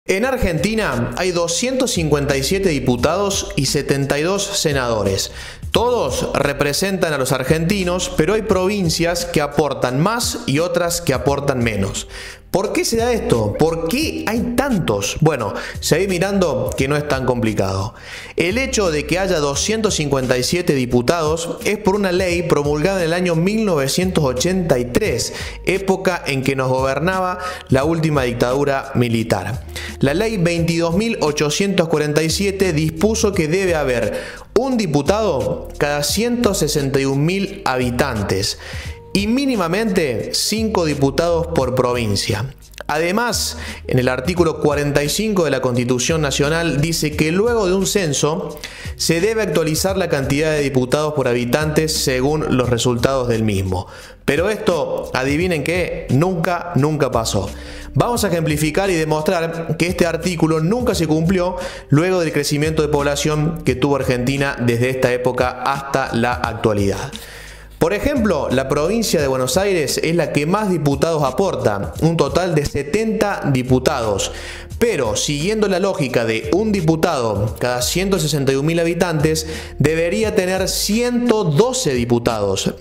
En Argentina hay 257 diputados y 72 senadores. Todos representan a los argentinos, pero hay provincias que aportan más y otras que aportan menos. ¿Por qué se da esto? ¿Por qué hay tantos? Bueno, seguí mirando que no es tan complicado. El hecho de que haya 257 diputados es por una ley promulgada en el año 1983, época en que nos gobernaba la última dictadura militar. La ley 22.847 dispuso que debe haber un diputado cada 161.000 habitantes y mínimamente 5 diputados por provincia. Además, en el artículo 45 de la Constitución Nacional dice que luego de un censo se debe actualizar la cantidad de diputados por habitantes según los resultados del mismo. Pero esto, adivinen qué, nunca pasó. Vamos a ejemplificar y demostrar que este artículo nunca se cumplió luego del crecimiento de población que tuvo Argentina desde esta época hasta la actualidad. Por ejemplo, la provincia de Buenos Aires es la que más diputados aporta, un total de 70 diputados. Pero, siguiendo la lógica de un diputado cada 161.000 habitantes, debería tener 112 diputados,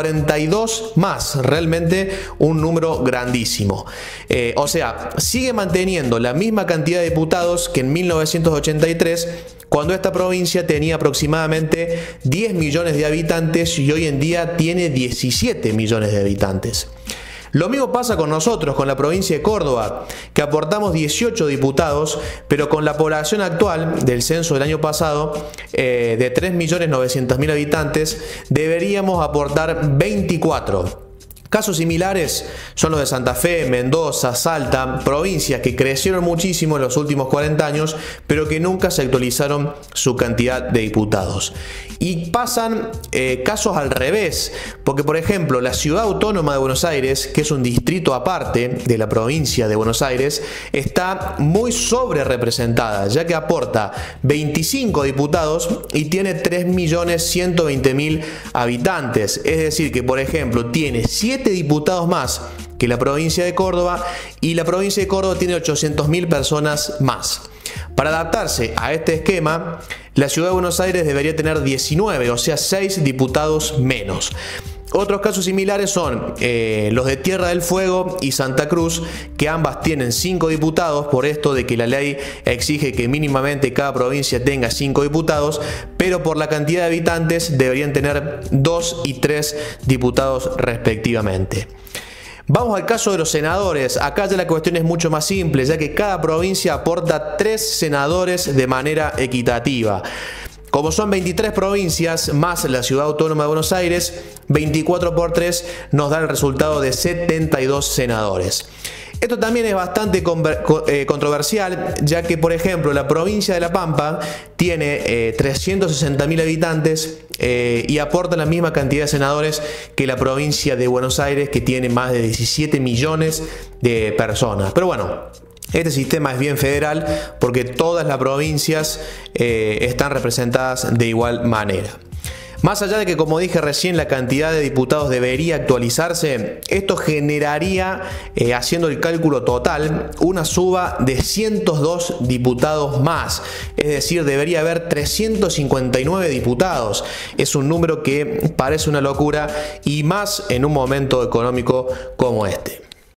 42 más, realmente un número grandísimo. O sea, sigue manteniendo la misma cantidad de diputados que en 1983, cuando esta provincia tenía aproximadamente 10 millones de habitantes y hoy en día tiene 17 millones de habitantes. Lo mismo pasa con nosotros, con la provincia de Córdoba, que aportamos 18 diputados, pero con la población actual del censo del año pasado, de 3.900.000 habitantes, deberíamos aportar 24. Casos similares son los de Santa Fe, Mendoza, Salta, provincias que crecieron muchísimo en los últimos 40 años, pero que nunca se actualizaron su cantidad de diputados. Y pasan casos al revés, porque por ejemplo la Ciudad Autónoma de Buenos Aires, que es un distrito aparte de la provincia de Buenos Aires, está muy sobre representada, ya que aporta 25 diputados y tiene 3.120.000 habitantes. Es decir que por ejemplo tiene 7 diputados más que la provincia de Córdoba y la provincia de Córdoba tiene 800.000 personas más. Para adaptarse a este esquema, la ciudad de Buenos Aires debería tener 19, o sea 6 diputados menos. Otros casos similares son los de Tierra del Fuego y Santa Cruz, que ambas tienen 5 diputados, por esto de que la ley exige que mínimamente cada provincia tenga 5 diputados, pero por la cantidad de habitantes deberían tener 2 y 3 diputados respectivamente. Vamos al caso de los senadores. Acá ya la cuestión es mucho más simple, ya que cada provincia aporta 3 senadores de manera equitativa. Como son 23 provincias más la Ciudad Autónoma de Buenos Aires, 24 por 3 nos da el resultado de 72 senadores. Esto también es bastante controversial, ya que por ejemplo la provincia de La Pampa tiene 360.000 habitantes y aporta la misma cantidad de senadores que la provincia de Buenos Aires, que tiene más de 17 millones de personas. Pero bueno, este sistema es bien federal porque todas las provincias están representadas de igual manera. Más allá de que, como dije recién, la cantidad de diputados debería actualizarse, esto generaría, haciendo el cálculo total, una suba de 102 diputados más. Es decir, debería haber 359 diputados. Es un número que parece una locura y más en un momento económico como este.